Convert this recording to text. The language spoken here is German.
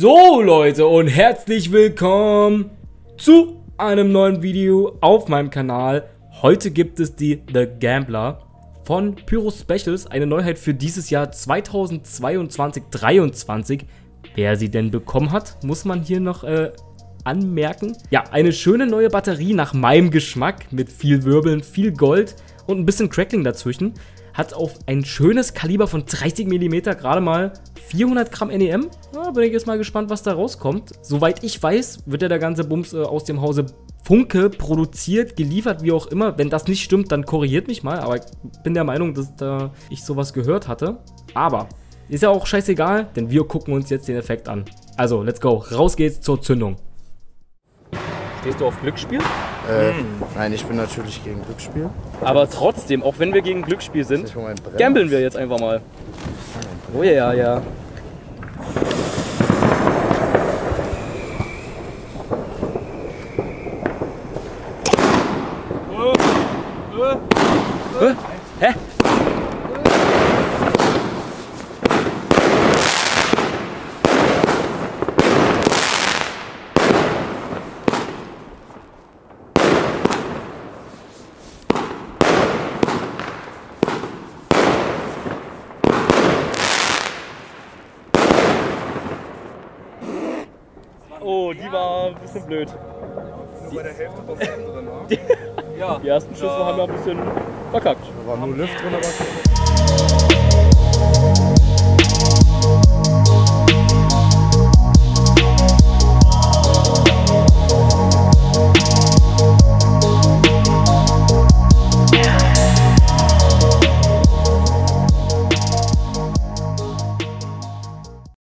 So Leute und herzlich willkommen zu einem neuen Video auf meinem Kanal. Heute gibt es die The Gambler von Pyro Specials, eine Neuheit für dieses Jahr 2022-23. Wer sie denn bekommen hat, muss man hier noch anmerken. Ja, eine schöne neue Batterie nach meinem Geschmack mit viel Wirbeln, viel Gold und ein bisschen Crackling dazwischen. Hat auf ein schönes Kaliber von 30 mm gerade mal 400 Gramm NEM. Ja, bin ich jetzt mal gespannt, was da rauskommt. Soweit ich weiß, wird ja der ganze Bums aus dem Hause Funke produziert, geliefert, wie auch immer. Wenn das nicht stimmt, dann korrigiert mich mal. Aber ich bin der Meinung, dass ich sowas gehört hatte. Aber ist ja auch scheißegal, denn wir gucken uns jetzt den Effekt an. Also, let's go. Raus geht's zur Zündung. Stehst du auf Glücksspiel? Nein, ich bin natürlich gegen Glücksspiel. Aber trotzdem, auch wenn wir gegen Glücksspiel sind, gambeln wir jetzt einfach mal. Oh ja, ja. Hä? Oh, die war ein bisschen blöd. Nur bei der Hälfte was drin war. Ja. Die ersten Schüsse haben wir ein bisschen verkackt. Da war nur Luft drin, aber...